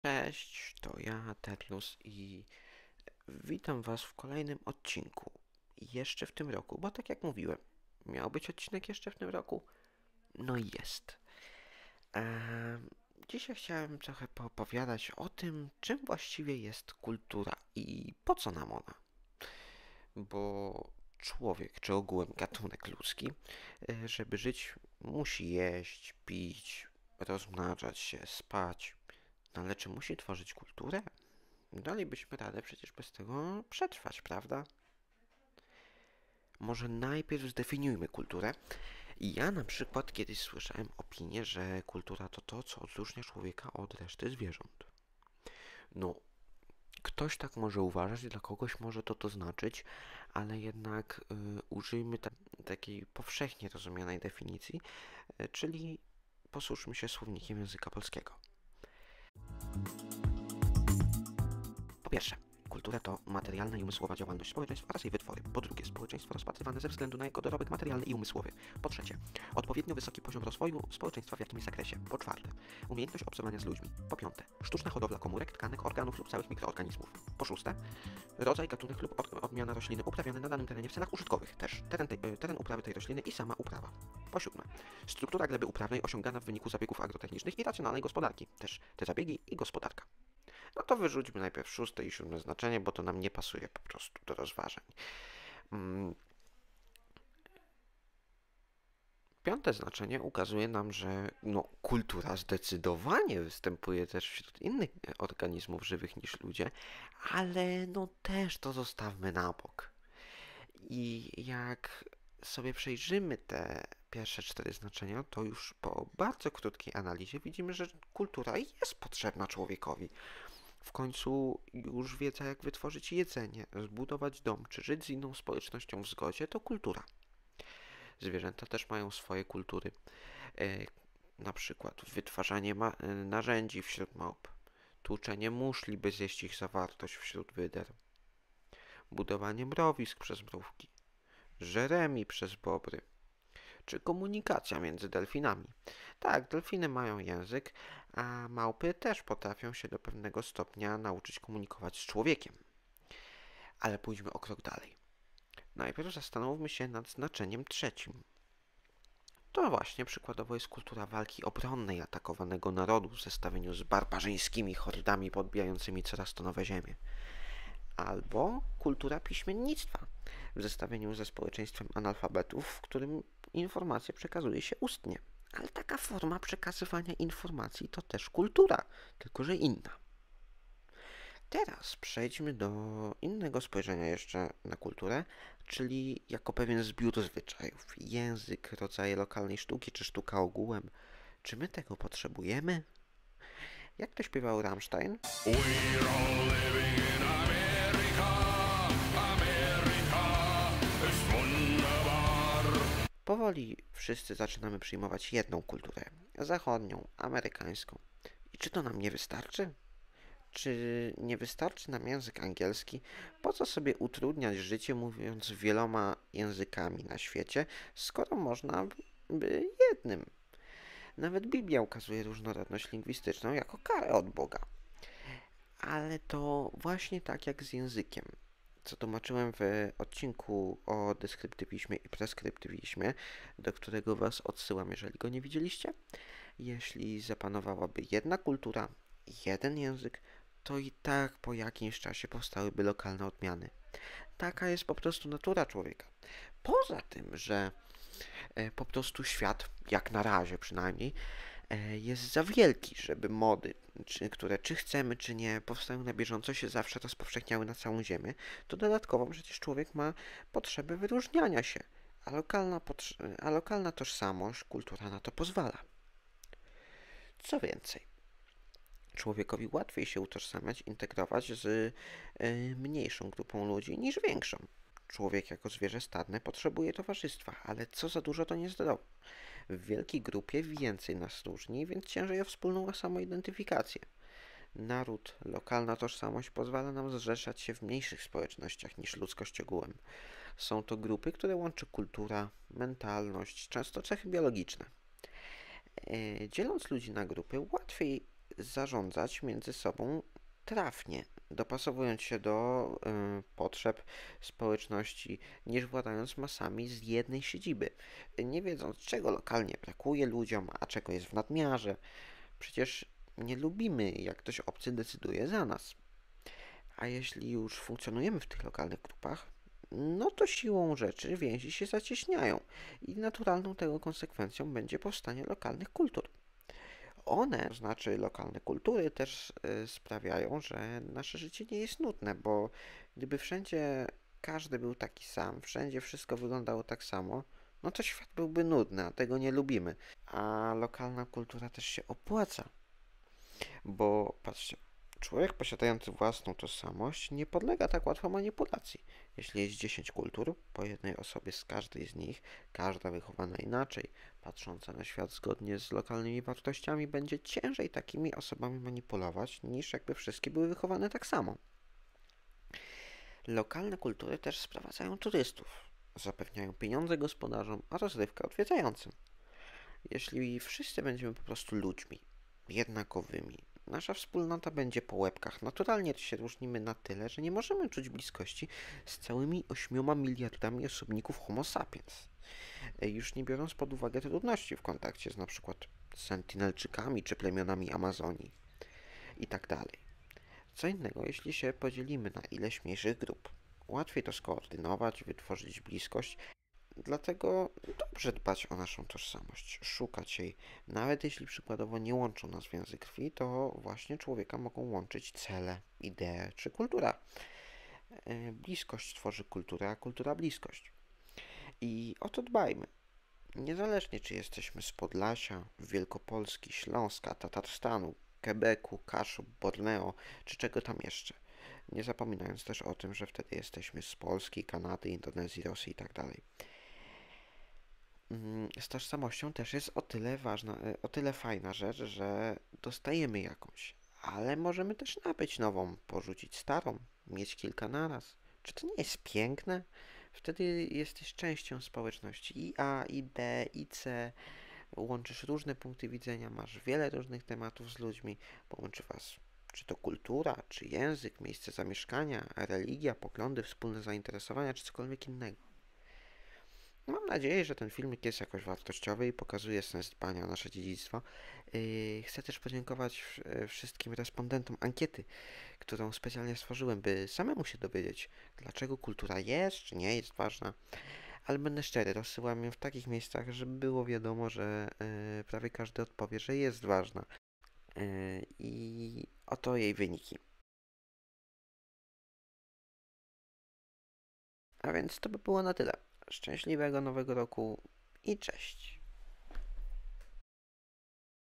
Cześć, to ja, Terlus i witam Was w kolejnym odcinku. Jeszcze w tym roku, bo tak jak mówiłem, miał być odcinek jeszcze w tym roku, no i jest. Dzisiaj chciałem trochę poopowiadać o tym, czym właściwie jest kultura i po co nam ona. Bo człowiek, czy ogółem gatunek ludzki, żeby żyć, musi jeść, pić, rozmnażać się, spać. No ale czy musi tworzyć kulturę? Dalibyśmy radę przecież bez tego przetrwać, prawda? Może najpierw zdefiniujmy kulturę. Ja na przykład kiedyś słyszałem opinię, że kultura to to, co odróżnia człowieka od reszty zwierząt. No, ktoś tak może uważać, dla kogoś może to znaczyć, ale jednak użyjmy takiej powszechnie rozumianej definicji, czyli posłużmy się słownikiem języka polskiego. Po pierwsze, kultura to materialna i umysłowa działalność społeczeństw oraz jej wytwory. Po drugie, społeczeństwo rozpatrywane ze względu na jego dorobek materialny i umysłowy. Po trzecie, odpowiednio wysoki poziom rozwoju społeczeństwa w jakimś zakresie. Po czwarte, umiejętność obcowania z ludźmi. Po piąte, sztuczna hodowla komórek, tkanek, organów lub całych mikroorganizmów. Po szóste, rodzaj, gatunek lub odmiana rośliny uprawiane na danym terenie w celach użytkowych. Też teren uprawy tej rośliny i sama uprawa. Po siódme, struktura gleby uprawnej osiągana w wyniku zabiegów agrotechnicznych i racjonalnej gospodarki. Też te zabiegi i gospodarka. No to wyrzućmy najpierw szóste i siódme znaczenie, bo to nam nie pasuje po prostu do rozważań. Piąte znaczenie ukazuje nam, że kultura zdecydowanie występuje też wśród innych organizmów żywych niż ludzie, ale też to zostawmy na bok. I jak sobie przejrzymy te pierwsze cztery znaczenia, to już po bardzo krótkiej analizie widzimy, że kultura jest potrzebna człowiekowi. W końcu już wiedza, jak wytworzyć jedzenie, zbudować dom, czy żyć z inną społecznością w zgodzie, to kultura. Zwierzęta też mają swoje kultury. Na przykład wytwarzanie narzędzi wśród małp, tłuczenie muszli, by zjeść ich zawartość wśród wyder, budowanie mrowisk przez mrówki, żeremi przez bobry, czy komunikacja między delfinami. Tak, delfiny mają język, a małpy też potrafią się do pewnego stopnia nauczyć komunikować z człowiekiem. Ale pójdźmy o krok dalej. Najpierw zastanówmy się nad znaczeniem trzecim. To właśnie przykładowo jest kultura walki obronnej atakowanego narodu w zestawieniu z barbarzyńskimi hordami podbijającymi coraz to nowe ziemie. Albo kultura piśmiennictwa w zestawieniu ze społeczeństwem analfabetów, w którym informacje przekazuje się ustnie. Ale taka forma przekazywania informacji to też kultura, tylko że inna. Teraz przejdźmy do innego spojrzenia jeszcze na kulturę, czyli jako pewien zbiór zwyczajów, język, rodzaje lokalnej sztuki czy sztuka ogółem. Czy my tego potrzebujemy? Jak to śpiewał Rammstein? We're all living in America, America ist wunderbar. Powoli wszyscy zaczynamy przyjmować jedną kulturę, zachodnią, amerykańską. I czy to nam nie wystarczy? Czy nie wystarczy nam język angielski? Po co sobie utrudniać życie mówiąc wieloma językami na świecie, skoro można by jednym? Nawet Biblia ukazuje różnorodność lingwistyczną jako karę od Boga. Ale to właśnie tak jak z językiem, co tłumaczyłem w odcinku o deskryptywizmie i preskryptywizmie, do którego Was odsyłam, jeżeli go nie widzieliście. Jeśli zapanowałaby jedna kultura, jeden język, to i tak po jakimś czasie powstałyby lokalne odmiany. Taka jest po prostu natura człowieka. Poza tym, że po prostu świat, jak na razie przynajmniej, jest za wielki, żeby mody, które czy chcemy, czy nie, powstają na bieżąco, się zawsze rozpowszechniały na całą ziemię, to dodatkowo przecież człowiek ma potrzebę wyróżniania się, a lokalna tożsamość, kultura na to pozwala. Co więcej, człowiekowi łatwiej się utożsamiać, integrować z mniejszą grupą ludzi niż większą. Człowiek jako zwierzę stadne potrzebuje towarzystwa, ale co za dużo to niezdrowo. W wielkiej grupie więcej nas różni, więc ciężej o wspólną samoidentyfikację. Naród, lokalna tożsamość pozwala nam zrzeszać się w mniejszych społecznościach niż ludzkość ogółem. Są to grupy, które łączy kultura, mentalność, często cechy biologiczne. Dzieląc ludzi na grupy, łatwiej zarządzać między sobą trafnie, dopasowując się do potrzeb społeczności, niż władając masami z jednej siedziby, nie wiedząc czego lokalnie brakuje ludziom, a czego jest w nadmiarze. Przecież nie lubimy, jak ktoś obcy decyduje za nas. A jeśli już funkcjonujemy w tych lokalnych grupach, no to siłą rzeczy więzi się zacieśniają i naturalną tego konsekwencją będzie powstanie lokalnych kultur. One, to znaczy lokalne kultury, też sprawiają, że nasze życie nie jest nudne, bo gdyby wszędzie każdy był taki sam, wszędzie wszystko wyglądało tak samo, no to świat byłby nudny, a tego nie lubimy. A lokalna kultura też się opłaca, bo patrzcie, człowiek posiadający własną tożsamość nie podlega tak łatwo manipulacji. Jeśli jest 10 kultur, po jednej osobie z każdej z nich, każda wychowana inaczej, patrząca na świat zgodnie z lokalnymi wartościami, będzie ciężej takimi osobami manipulować, niż jakby wszystkie były wychowane tak samo. Lokalne kultury też sprowadzają turystów, zapewniają pieniądze gospodarzom, a rozrywkę odwiedzającym. Jeśli wszyscy będziemy po prostu ludźmi, jednakowymi, nasza wspólnota będzie po łebkach. Naturalnie się różnimy na tyle, że nie możemy czuć bliskości z całymi 8 miliardami osobników Homo sapiens. Już nie biorąc pod uwagę trudności w kontakcie z na przykład Sentinelczykami czy plemionami Amazonii i tak dalej. Co innego, jeśli się podzielimy na ileś mniejszych grup. Łatwiej to skoordynować, wytworzyć bliskość. Dlatego dobrze dbać o naszą tożsamość, szukać jej. Nawet jeśli przykładowo nie łączą nas więzy krwi, to właśnie człowieka mogą łączyć cele, idee czy kultura. Bliskość tworzy kulturę, a kultura bliskość. I o to dbajmy. Niezależnie czy jesteśmy z Podlasia, Wielkopolski, Śląska, Tatarstanu, Quebecu, Kaszub, Borneo czy czego tam jeszcze. Nie zapominając też o tym, że wtedy jesteśmy z Polski, Kanady, Indonezji, Rosji i tak dalej. Z tożsamością też jest o tyle ważna, o tyle fajna rzecz, że dostajemy jakąś, ale możemy też nabyć nową, porzucić starą, mieć kilka naraz. Czy to nie jest piękne? Wtedy jesteś częścią społeczności i A, i B, i C. Łączysz różne punkty widzenia, masz wiele różnych tematów z ludźmi, połączy was czy to kultura, czy język, miejsce zamieszkania, religia, poglądy, wspólne zainteresowania, czy cokolwiek innego. Mam nadzieję, że ten filmik jest jakoś wartościowy i pokazuje sens dbania o nasze dziedzictwo. Chcę też podziękować wszystkim respondentom ankiety, którą specjalnie stworzyłem, by samemu się dowiedzieć, dlaczego kultura jest czy nie jest ważna. Ale będę szczery, rozsyłam ją w takich miejscach, żeby było wiadomo, że prawie każdy odpowie, że jest ważna. I oto jej wyniki. A więc to by było na tyle. Szczęśliwego nowego roku i cześć.